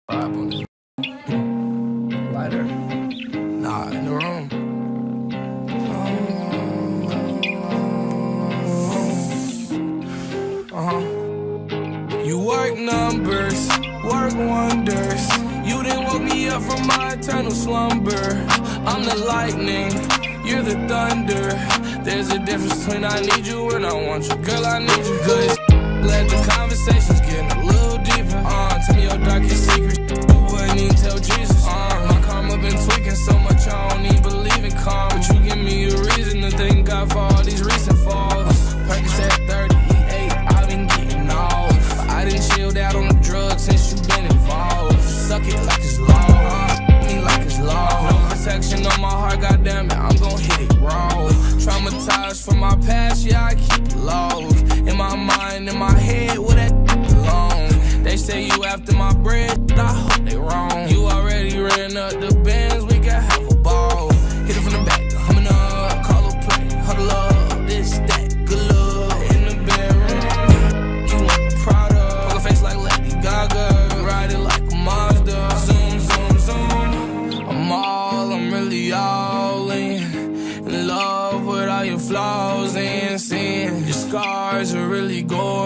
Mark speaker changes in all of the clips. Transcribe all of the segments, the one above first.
Speaker 1: Vibe on this. Lighter. Nah, in the room. You work numbers, work wonders. You didn't woke me up from my eternal slumber. I'm the lightning, you're the thunder. There's a difference between I need you and I want you. Girl, I need you. Good. Let the conversations get a little deeper. Tell me your darkest secrets. You wouldn't even tell Jesus. My karma been tweaking so much I don't even believe in karma. But you give me a reason to thank God for all these recent falls. Percocet 30, E8, I've been getting off. But I didn't chilled out on the drugs since you been involved. Suck it like it's law, me like it's law. No protection on my heart, goddamn it, I'm gon' hit it raw. Traumatized from my past, yeah, I keep it low. In my mind, in my head, where that belong. They say you after my bread, I hope they wrong. You already ran up the bands, we can have a ball. Hit it from the back, humming up, call a play, huddle up, this, that, good luck. In the bedroom, you want the product. Poker face like Lady Gaga, ride it like a Mazda. Zoom, zoom, zoom. I'm really all in love with all your flaws and sin. Your scars are really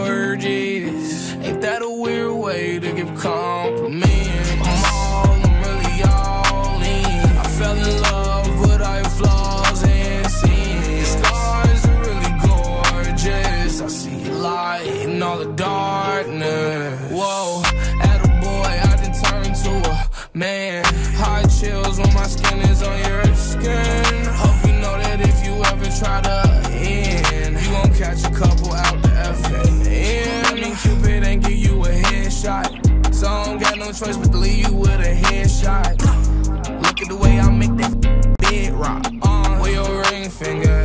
Speaker 1: gorgeous. Ain't that a weird way to give compliments? I'm really all in. I fell in love with all your flaws and sin. Your scars are really gorgeous. I see light in all the darkness. Whoa, attaboy, I done turned to a man. Hot chills when my skin is on your skin. Hope you know that if you ever try to end, you gon' catch a couple out the FNN. I mean, Cupid ain't give you a headshot, so I don't got no choice but to leave you with a headshot. Look at the way I make that bed rock. Where your ring finger